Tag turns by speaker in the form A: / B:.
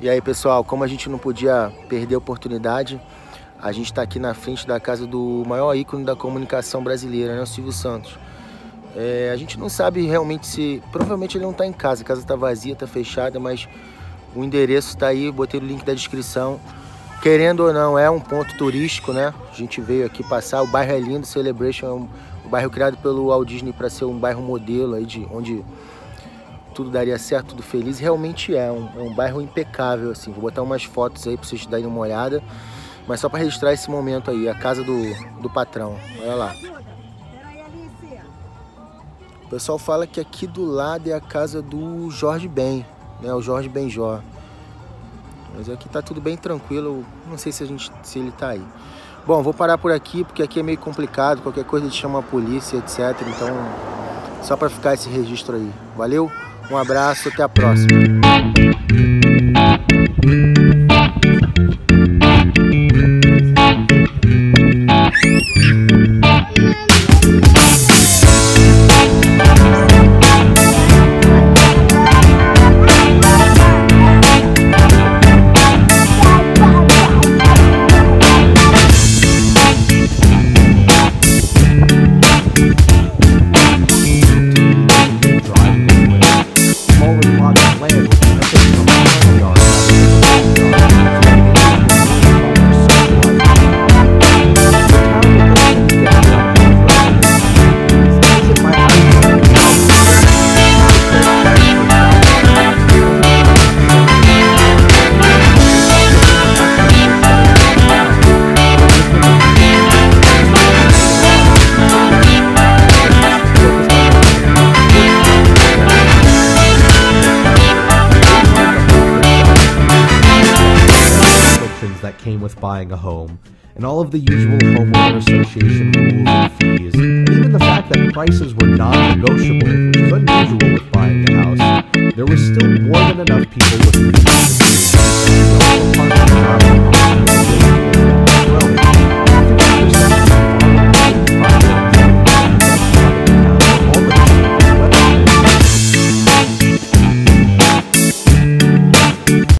A: E aí, pessoal, como a gente não podia perder a oportunidade, a gente está aqui na frente da casa do maior ícone da comunicação brasileira, né, o Silvio Santos. A gente não sabe realmente se... Provavelmente ele não está em casa, a casa está vazia, está fechada, mas o endereço está aí, botei o link da descrição. Querendo ou não, é um ponto turístico, né? A gente veio aqui passar, o bairro é lindo, Celebration é um bairro criado pelo Walt Disney para ser um bairro modelo aí de onde tudo daria certo, tudo feliz. Realmente é um bairro impecável, assim. Vou botar umas fotos aí para vocês darem uma olhada, mas só para registrar esse momento aí, a casa do patrão. Olha lá. O pessoal fala que aqui do lado é a casa do Jorge Ben, né? O Jorge Benjor. Mas aqui tá tudo bem tranquilo, não sei se ele tá aí. Bom, vou parar por aqui, porque aqui é meio complicado, qualquer coisa a gente chama a polícia, etc. Então, só para ficar esse registro aí. Valeu, um abraço, até a próxima.
B: that came with buying a home, and all of the usual homeowner association rules and fees, and even the fact that prices were non-negotiable, which is unusual with buying a house, there was still more than enough people with